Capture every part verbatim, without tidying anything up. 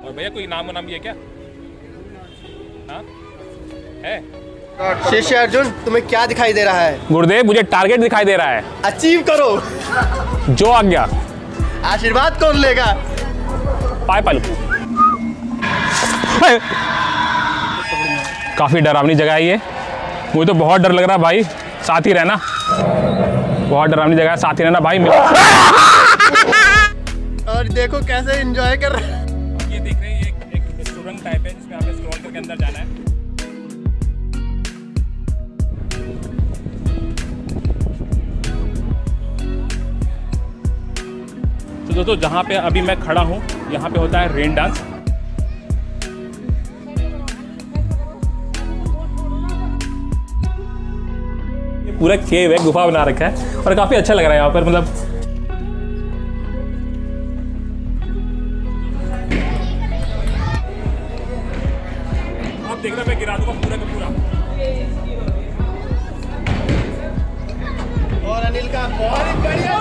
और भैया कोई नाम नाम भी है क्या? हाँ है। शिष्य अर्जुन, तुम्हें क्या दिखाई दे रहा है? गुरुदेव, मुझे टारगेट दिखाई दे रहा है। अचीव करो। जो आज्ञा। आशीर्वाद कौन लेगा? पाए पालू। काफी डरावनी जगह है ये, मुझे तो बहुत डर लग रहा है भाई। साथ ही रहना, बहुत डरावनी जगह है, साथ ही रहना भाई। और देखो कैसे एंजॉय कर रहे हैं। ये देख रहे हैं, एक एक सुरंग टाइप है जिसमें हमें स्क्रॉल करके अंदर जाना है। तो दोस्तों, जहाँ पे अभी मैं खड़ा हूँ यहाँ पे होता है रेन डांस। ये पूरा केव है, गुफा बना रखा है और काफी अच्छा लग रहा है यहाँ पर। मतलब आप देख रहे हैं, मैं गिरा दूंगा पूरा का पूरा। और अनिल का बहुत बढ़िया।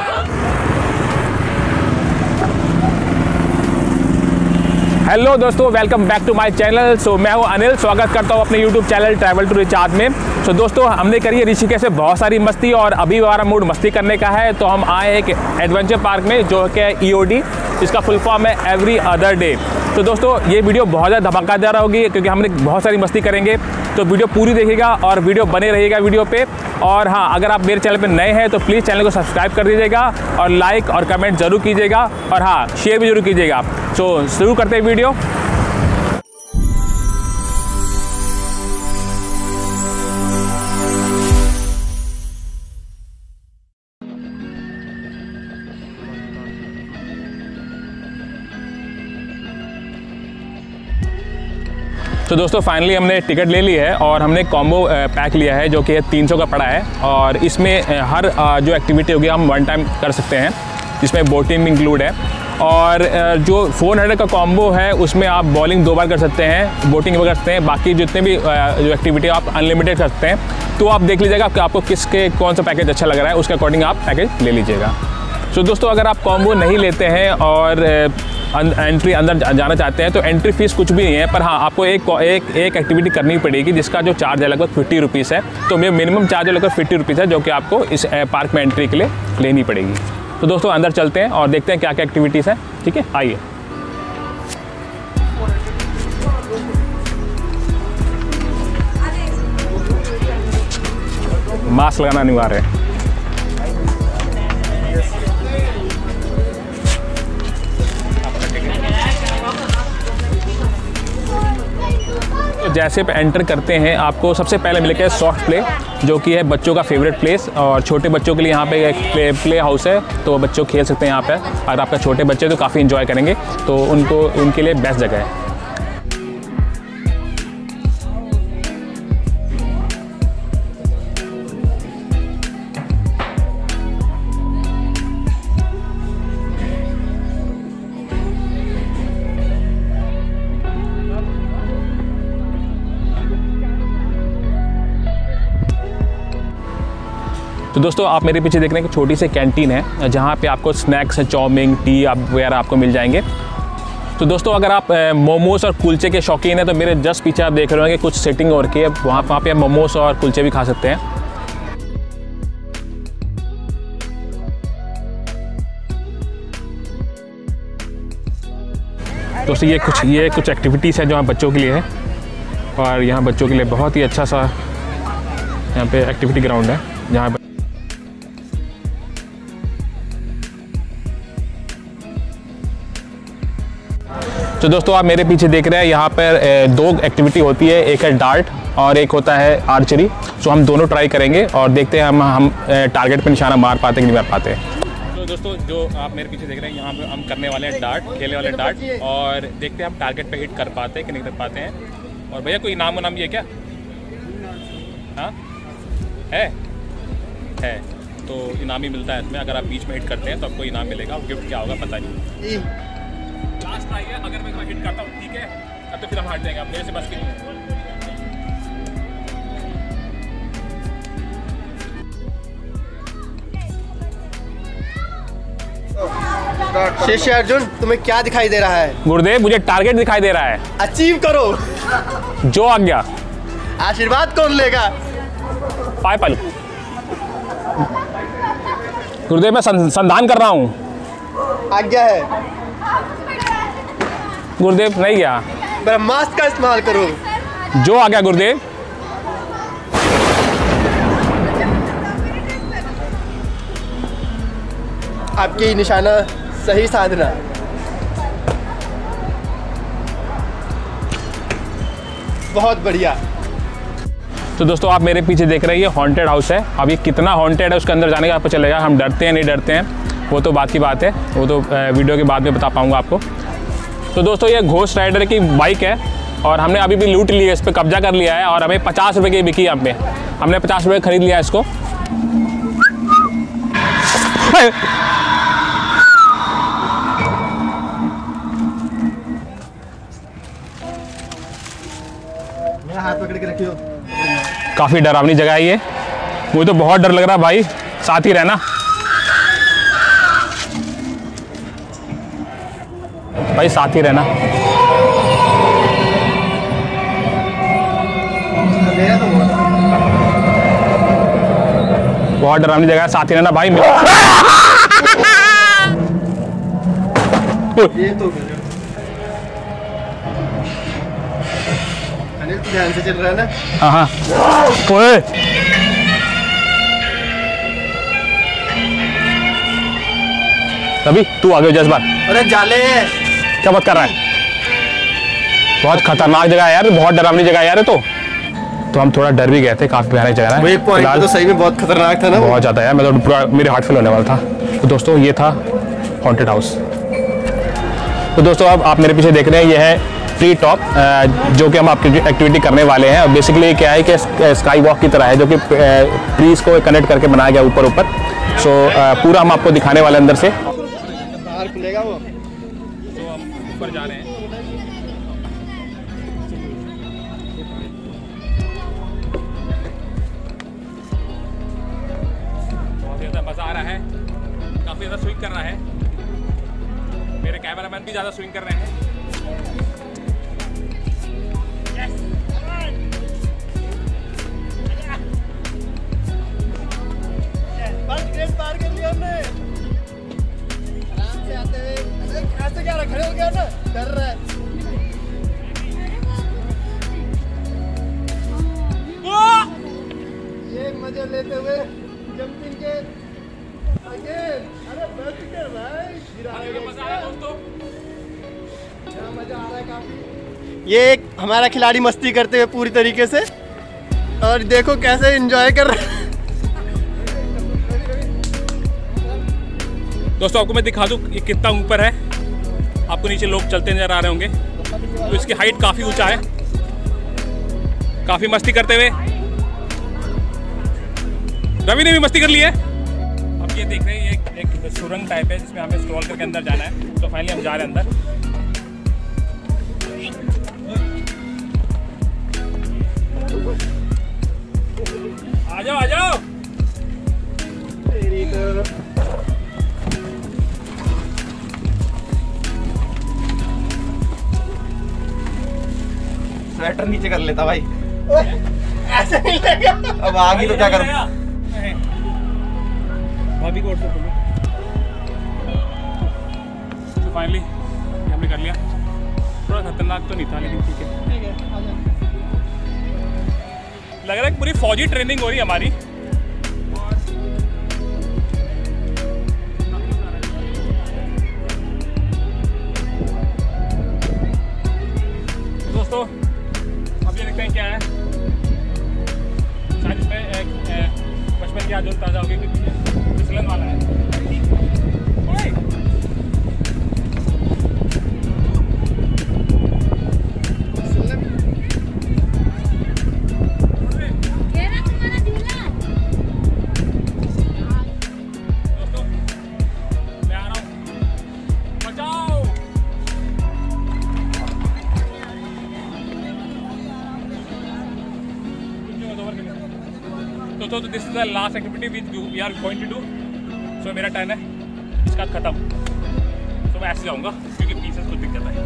हेलो दोस्तों, welcome back to my channel. So मैं हूं अनिल, स्वागत करता हूं अपने YouTube channel travel to recharge में। सो so, दोस्तों, हमने करी है ऋषिकेश में बहुत सारी मस्ती और अभी हमारा मूड मस्ती करने का है। तो हम आए एक एडवेंचर पार्क में जो कि ई ओ डी, इसका फुल फॉर्म है एवरी अदर डे। तो दोस्तों, ये वीडियो बहुत ज़्यादा धमाकेदार होगी क्योंकि हमने बहुत सारी मस्ती करेंगे। तो वीडियो पूरी देखिएगा और वीडियो बने रहिएगा वीडियो पे। और हाँ, अगर आप मेरे चैनल पे नए हैं तो प्लीज़ चैनल को सब्सक्राइब कर दीजिएगा और लाइक और कमेंट जरूर कीजिएगा और हाँ, शेयर भी जरूर कीजिएगा। सो शुरू करते हैं वीडियो। तो दोस्तों, फाइनली हमने टिकट ले ली है और हमने कॉम्बो पैक लिया है जो कि तीन सौ का पड़ा है। और इसमें हर जो एक्टिविटी होगी हम वन टाइम कर सकते हैं, जिसमें बोटिंग इंक्लूड है। और जो चार सौ का कॉम्बो है उसमें आप बॉलिंग दो बार कर सकते हैं, बोटिंग भी कर सकते हैं। बाकी जितने भी जो एक्टिविटी आप अनलिमिटेड कर सकते हैं। तो आप देख लीजिएगा कि आपको किसके कौन सा पैकेज अच्छा लग रहा है, उसके अकॉर्डिंग आप पैकेज ले लीजिएगा। तो दोस्तों, अगर आप कॉम्बो नहीं लेते हैं और एंट्री अंदर जाना चाहते हैं तो एंट्री फीस कुछ भी नहीं है। पर हाँ, आपको एक एक एक एक्टिविटी करनी पड़ेगी जिसका जो चार्ज है लगभग फिफ्टी रुपीज़ है। तो मेरा मिनिमम चार्ज है लगभग फिफ्टी रुपीज़ है, जो कि आपको इस पार्क में एंट्री के लिए लेनी पड़ेगी। तो दोस्तों, अंदर चलते हैं और देखते हैं क्या क्या एक्टिविटीज़ हैं। ठीक है, आइए। मास्क लगाना अनिवार्य है। जैसे पे एंटर करते हैं आपको सबसे पहले मिलेगा सॉफ्ट प्ले, जो कि है बच्चों का फेवरेट प्लेस। और छोटे बच्चों के लिए यहाँ पे एक प्ले प्ले हाउस है, तो बच्चों खेल सकते हैं यहाँ पे। और आपका छोटे बच्चे तो काफ़ी एंजॉय करेंगे, तो उनको उनके लिए बेस्ट जगह है। तो दोस्तों, आप मेरे पीछे देख रहे हैं कि छोटी सी कैंटीन है जहाँ पे आपको स्नैक्स, चाउमीन, टी आप वगैरह आपको मिल जाएंगे। तो दोस्तों, अगर आप मोमोज और कुलचे के शौकीन हैं तो मेरे जस्ट पीछे आप देख रहे होंगे कुछ सेटिंग और की है, वहाँ वहाँ पे आप मोमोज और कुलचे भी खा सकते हैं। दोस्तों, ये कुछ ये कुछ एक्टिविटीज़ है जो यहाँ बच्चों के लिए है। और यहाँ बच्चों के लिए बहुत ही अच्छा सा यहाँ पे एक्टिविटी ग्राउंड है जहाँ तो दोस्तों, आप मेरे पीछे देख रहे हैं यहाँ पर दो एक्टिविटी होती है, एक है डार्ट और एक होता है आर्चरी। सो हम दोनों ट्राई करेंगे और देखते हैं हम हम टारगेट पे निशाना मार पाते कि नहीं मार पाते। तो दोस्तों, जो आप मेरे पीछे देख रहे हैं यहाँ पे हम करने वाले हैं डार्ट, खेलने वाले डार्ट, और देखते हैं हम टारगेट पे हिट कर पाते हैं कि नहीं कर पाते हैं। और भैया कोई इनाम नाम भी है क्या? हाँ है है तो इनाम ही मिलता है इसमें। अगर आप बीच में हिट करते हैं तो आपको इनाम मिलेगा। गिफ्ट क्या होगा पता नहीं। लास्ट ट्राई है, अगर मैं हिट करता हूँ ठीक है, तब तो फिर हम हट जाएंगे। आप मेरे से बस की शिष्य अर्जुन, तुम्हें क्या दिखाई दे रहा है? गुरुदेव, मुझे टारगेट दिखाई दे रहा है। अचीव करो। जो आज्ञा। आशीर्वाद कौन लेगा? पाए पालू। गुरुदेव, मैं संधान कर रहा हूँ। आज्ञा है। गुरुदेव, नहीं गया। ब्रह्मास्त्र का इस्तेमाल करो। जो आ गया गुरुदेव। आपकी निशाना सही साधना। बहुत बढ़िया। तो दोस्तों, आप मेरे पीछे देख रहे हैं, ये हॉन्टेड हाउस है। अब ये कितना हॉन्टेड है उसके अंदर जाने का आपको चलेगा। हम डरते हैं नहीं डरते हैं वो तो बात की बात है, वो तो वीडियो के बाद में बता पाऊंगा आपको। तो दोस्तों, ये घोस्ट राइडर की बाइक है और हमने अभी भी लूट ली है, इस पर कब्जा कर लिया है और हमें पचास रुपये की बिकी। हम पे हमने पचास रुपये खरीद लिया इसको। हाथ पकड़ के रखियो। काफ़ी डरावनी जगह है ये। मुझे तो बहुत डर लग रहा है भाई, साथ ही रहना भाई, साथ ही रहना। बहुत डरावनी जगह है, साथ ही रहना भाई। ये तो अनिल, तू ध्यान से चल रहा है ना? हाँ हाँ। ओए, रवि तू आगे जज्बात। अरे जाले, क्या बात कर रहा है? बहुत खतरनाक जगह है यार, बहुत डरावनी जगह है यार। तो तो हम थोड़ा डर भी गए थे, काफी भयानक जगह है। एक पॉइंट तो सही में बहुत खतरनाक था ना। बहुत ज्यादा यार, मैं तो पूरा मेरे हार्ट फेल होने वाला था। तो दोस्तों, ये था हॉन्टेड हाउस। तो दोस्तों, अब आप मेरे पीछे देख रहे हैं, ये है ट्री टॉप, जो कि हम आपकी एक्टिविटी करने वाले हैं। और बेसिकली क्या है कि स्काई वॉक की तरह है, जो कि ट्रीज को कनेक्ट करके बनाया गया ऊपर ऊपर। सो पूरा हम आपको दिखाने वाले अंदर से। बाहर खुलेगा वो। तो हम ऊपर जा रहे हैं। बहुत ज़्यादा मज़ा आ रहा है, काफ़ी ज़्यादा स्विंग कर रहा है। मेरे कैमरामैन भी ज़्यादा स्विंग कर रहे हैं। पार कर लिया हमने। आराम से आते हुए। ऐसे क्या खड़े हो गया ना, डर रहा है। ये मजे लेते हुए जंपिंग के अगेन। अरे बस कर भाई, मज़ा आ रहा है दोस्तों, मजा आ रहा है काफी। ये एक हमारा खिलाड़ी मस्ती करते हुए पूरी तरीके से, और देखो कैसे एंजॉय कर रहा है। दोस्तों आपको मैं दिखा दूं ये कितना ऊपर है। आपको नीचे लोग चलते नजर आ रहे होंगे। तो इसकी हाइट काफ़ी ऊंचा है। काफ़ी मस्ती करते हुए रवि ने भी मस्ती कर ली है। अब ये देख रहे हैं, ये एक, एक सुरंग टाइप है जिसमें हमें स्क्रॉल करके अंदर जाना है। तो फाइनली हम जा रहे हैं अंदर। आ जाओ आ जाओ। स्वेटर नीचे कर लेता भाई। ऐसे नहीं लेगा। अब आगे तो क्या करूं? भाभी को तो फाइनली हमने कर लिया। थोड़ा खतरनाक तो नहीं था, लेकिन ठीक है। लग रहा है पूरी फौजी ट्रेनिंग हो रही है हमारी। दोस्तों, अब ये देखते हैं क्या है। शायद इसमें एक बचपन की याद ताज़ा होगी, क्योंकि फिसलन वाला है। दोस्तों, मैं आ रहा हूँ, बचाओ। तो तो this is the last activity which we are going to do. So मेरा टर्न है, इसका खत्म। तो मैं ऐसे जाऊँगा क्योंकि पीछे कुछ दिक्कत है।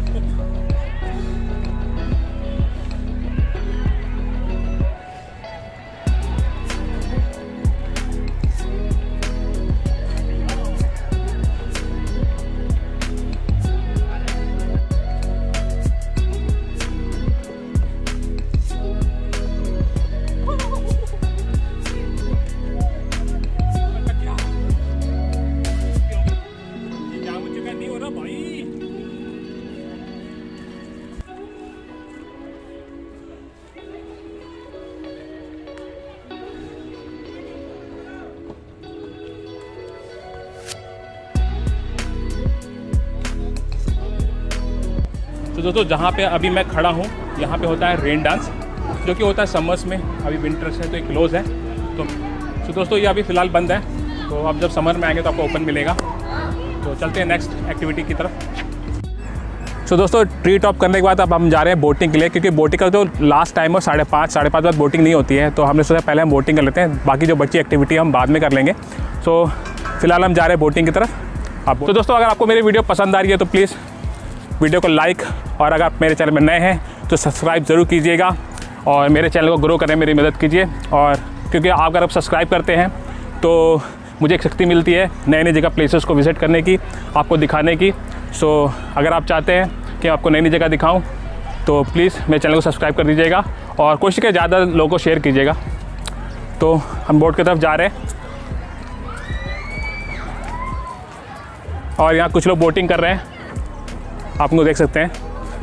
तो दोस्तों जहाँ पे अभी मैं खड़ा हूँ यहाँ पे होता है रेन डांस, जो कि होता है समर्स में। अभी विंटर्स है तो ये क्लोज़ है। तो तो दोस्तों ये अभी फ़िलहाल बंद है, तो अब जब समर में आएंगे तो आपको ओपन मिलेगा। तो चलते हैं नेक्स्ट एक्टिविटी की तरफ। तो दोस्तों ट्री टॉप करने के बाद अब हम जा रहे हैं बोटिंग के लिए, क्योंकि बोटिंग का जो लास्ट टाइम है साढ़े पाँच साढ़े पाँच बाद बोटिंग नहीं होती है। तो हमने सोचा पहले हम बोटिंग कर लेते हैं, बाकी जो बची एक्टिविटी हम बाद में कर लेंगे। तो फिलहाल हम जा रहे हैं बोटिंग की तरफ। आप तो दोस्तों अगर आपको मेरी वीडियो पसंद आ रही है तो प्लीज़ वीडियो को लाइक, और अगर आप मेरे चैनल में नए हैं तो सब्सक्राइब ज़रूर कीजिएगा और मेरे चैनल को ग्रो करने में मेरी मदद कीजिए। और क्योंकि आप अगर आप सब्सक्राइब करते हैं तो मुझे एक शक्ति मिलती है नए नई जगह प्लेसेस को विज़िट करने की, आपको दिखाने की। सो अगर आप चाहते हैं कि आपको नई नई जगह दिखाऊं तो प्लीज़ मेरे चैनल को सब्सक्राइब कर दीजिएगा और कोशिश करें ज़्यादा लोगों को शेयर कीजिएगा। तो हम बोट की तरफ जा रहे हैं और यहाँ कुछ लोग बोटिंग कर रहे हैं, आप लोग देख सकते हैं।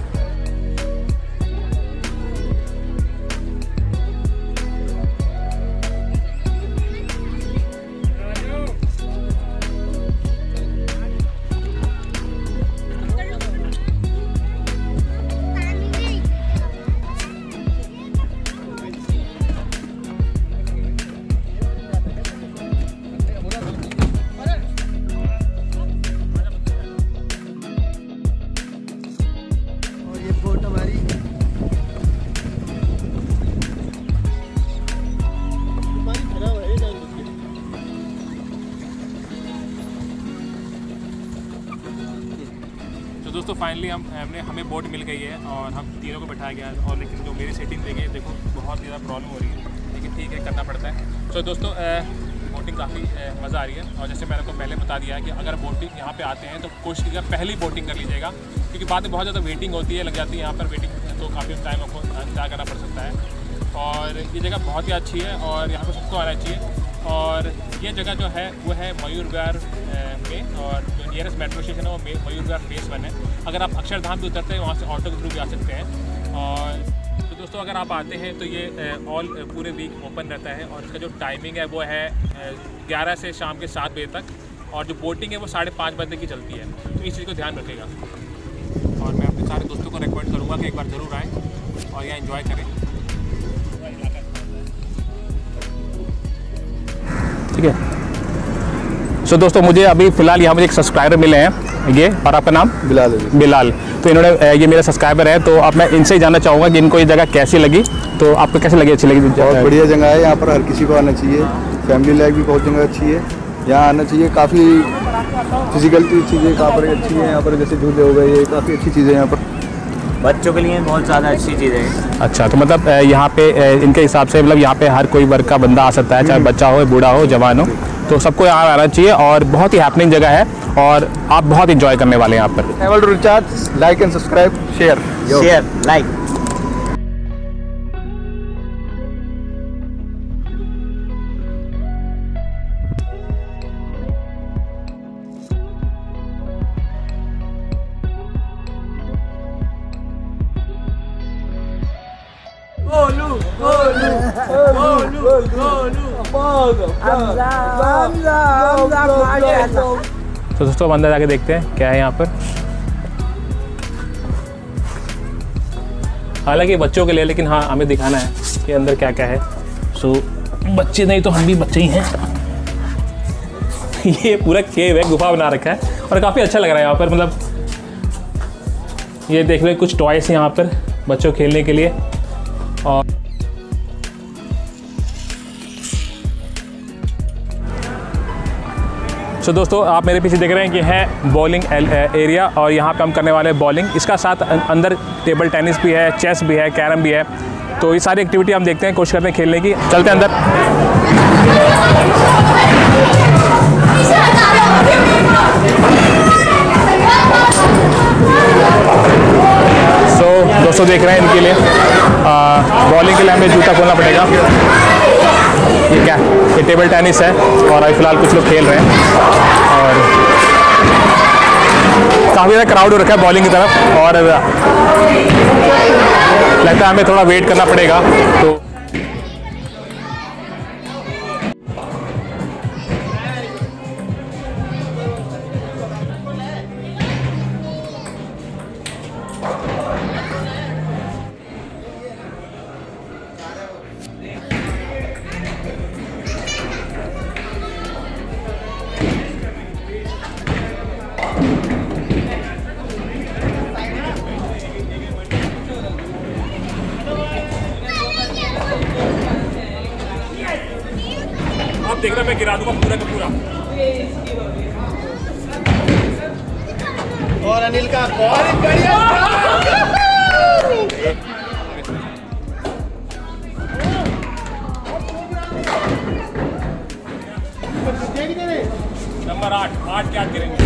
तो दोस्तों फाइनली हम हमने हमें बोट मिल गई है और हम तीनों को बैठाया गया है। और लेकिन जो मेरी सेटिंग देखिए, देखो बहुत ज़्यादा प्रॉब्लम हो रही है, लेकिन ठीक है करना पड़ता है। तो दोस्तों बोटिंग काफ़ी मज़ा आ रही है। और जैसे मैंने आपको पहले बता दिया है कि अगर बोटिंग यहाँ पे आते हैं तो कोशिश कीजिएगा पहली बोटिंग कर लीजिएगा, क्योंकि बाद में बहुत ज़्यादा वेटिंग होती है, लग जाती है यहाँ पर वेटिंग, तो काफ़ी टाइम आपको इंतजार करना पड़ सकता है। और ये जगह बहुत ही अच्छी है और यहाँ पर सबको आना चाहिए। और ये जगह जो है वो है मयूर विहार में, और जो नियरेस्ट मेट्रो स्टेशन है वो मयूर विहार फेस वन है। अगर आप अक्षरधाम भी उतरते हैं वहाँ से ऑटो के थ्रू भी आ सकते हैं। और तो दोस्तों अगर आप आते हैं तो ये ऑल पूरे वीक ओपन रहता है और इसका जो टाइमिंग है वो है ग्यारह से शाम के सात बजे तक, और जो बोटिंग है वो साढ़े पाँच बजे की चलती है। तो इस चीज़ को ध्यान रखिएगा और मैं अपने सारे दोस्तों को रिकमेंड करूँगा कि एक बार ज़रूर आएँ और यहाँ एंजॉय करें। ठीक है। सो so, दोस्तों मुझे अभी फ़िलहाल यहाँ मुझे एक सब्सक्राइबर मिले हैं, ये, और आपका नाम? बिलाल है। बिलाल। तो इन्होंने, ये मेरा सब्सक्राइबर है, तो अब मैं इनसे ही जानना चाहूँगा कि इनको ये जगह कैसी लगी। तो आपको कैसी लगी? अच्छी लगी? बहुत बढ़िया जगह है, यहाँ पर हर किसी को आना चाहिए। फैमिली लाइफ भी बहुत जगह अच्छी है, यहाँ आना चाहिए। काफ़ी फिजिकल की चीज़ें यहाँ पर अच्छी हैं, यहाँ पर जैसे झूले हो गए, काफ़ी अच्छी चीज़ें यहाँ पर बच्चों के लिए बहुत ज़्यादा अच्छी चीज़ है। अच्छा, तो मतलब यहाँ पे इनके हिसाब से मतलब यहाँ पे हर कोई वर्ग का बंदा आ सकता है, चाहे बच्चा हो, बूढ़ा हो, जवान हो, तो सबको यहाँ आना चाहिए। और बहुत ही हैपनिंग जगह है और आप बहुत इंजॉय करने वाले हैं यहाँ पर। Able to recharge, like and subscribe, share share like. Golu Golu Golu Golu तो दोस्तों अब अंदर जाके देखते हैं क्या है यहाँ पर। हालांकि बच्चों के लिए, लेकिन हाँ हमें दिखाना है कि अंदर क्या क्या है। सो बच्चे नहीं तो हम भी बच्चे ही हैं। ये पूरा केव है, गुफा बना रखा है और काफ़ी अच्छा लग रहा है यहाँ पर। मतलब ये देख लो कुछ टॉयस यहाँ पर बच्चों खेलने के लिए। और सो दोस्तों आप मेरे पीछे देख रहे हैं कि है बॉलिंग एरिया और यहाँ पे हम करने वाले हैं बॉलिंग। इसका साथ अंदर टेबल टेनिस भी है, चेस भी है, कैरम भी है। तो ये सारी एक्टिविटी हम देखते हैं, कोशिश करते हैं खेलने की। चलते हैं अंदर। सो so, दोस्तों देख रहे हैं इनके लिए बॉलिंग के लिए हमें जूता खोलना पड़ेगा। ये क्या, ये टेबल टेनिस है और अभी फ़िलहाल कुछ लोग खेल रहे हैं और काफ़ी ज़्यादा क्राउड हो रखा है बॉलिंग की तरफ और लगता है हमें थोड़ा वेट करना पड़ेगा। तो देख रहा मैं गिरा दूंगा पूरा का पूरा। और अनिल का बहुत बढ़िया नंबर आठ आठ क्या गिरेंगे।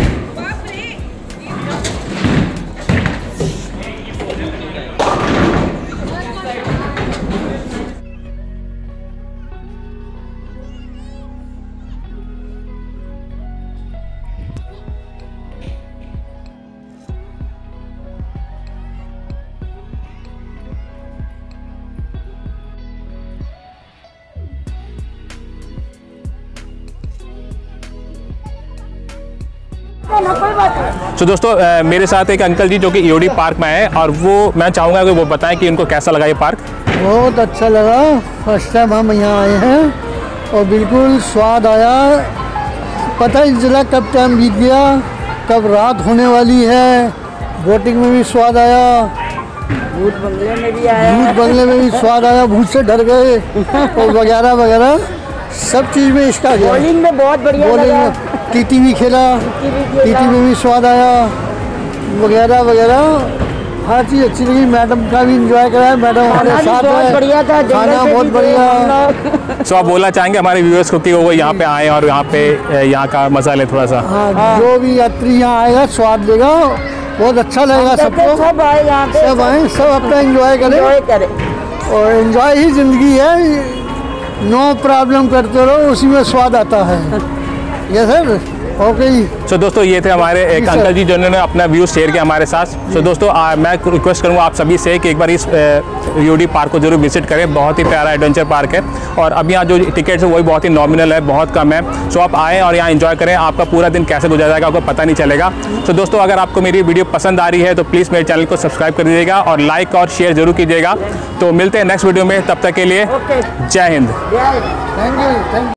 तो so, दोस्तों आ, मेरे साथ एक अंकल जी जो कि ईओडी पार्क में आए और वो मैं चाहूँगा कि वो बताएं कि उनको कैसा लगा ये पार्क। बहुत अच्छा लगा, फर्स्ट टाइम हम यहाँ आए हैं और बिल्कुल स्वाद आया। पता ही नहीं चला कब टाइम बीत गया, कब रात होने वाली है। बोटिंग में भी स्वाद आया, भूत बंगले में भी आया, भूत बंगले में भी स्वाद आया, भूत से डर गए और वगैरह वगैरह सब चीज़ में इसका गया। बॉलिंग में बहुत बढ़िया बॉलिंग लगा। में टीटी भी खेला, टीटी में भी स्वाद आया वगैरह वगैरह हर चीज़ अच्छी लगी। मैडम का भी एंजॉय कराया, मैडम हमारे साथ बहुत बढ़िया था, खाना बहुत बढ़िया। सो आप बोलना चाहेंगे हमारे व्यूअर्स को कि वो यहाँ पे आए और यहाँ पे यहाँ का मजा ले थोड़ा सा। हाँ, जो भी यात्री यहाँ आएगा स्वाद लेगा, बहुत अच्छा लगेगा सबको। सब आए यहाँ पे, सब आए, सब अपना एंजॉय करें एंजॉय करें और एंजॉय ही ज़िंदगी है। नो प्रॉब्लम करते रहो, उसी में स्वाद आता है। ये सर ओके। सो दोस्तों ये थे हमारे एक अंकल जी जिन्होंने अपना व्यू शेयर किया हमारे साथ। सो दोस्तों आ, मैं रिक्वेस्ट करूँगा आप सभी से कि एक बार इस ईओडी पार्क को जरूर विजिट करें। बहुत ही प्यारा एडवेंचर पार्क है और अब यहाँ जो टिकट्स है वही बहुत ही नॉमिनल है, बहुत कम है। सो आप आएँ और यहाँ एंजॉय करें, आपका पूरा दिन कैसे गुजर जाएगा आपको पता नहीं चलेगा। सो दोस्तों अगर आपको मेरी वीडियो पसंद आ रही है तो प्लीज़ मेरे चैनल को सब्सक्राइब कर दीजिएगा और लाइक और शेयर जरूर कीजिएगा। तो मिलते हैं नेक्स्ट वीडियो में, तब तक के लिए जय हिंद। Thank you thank you.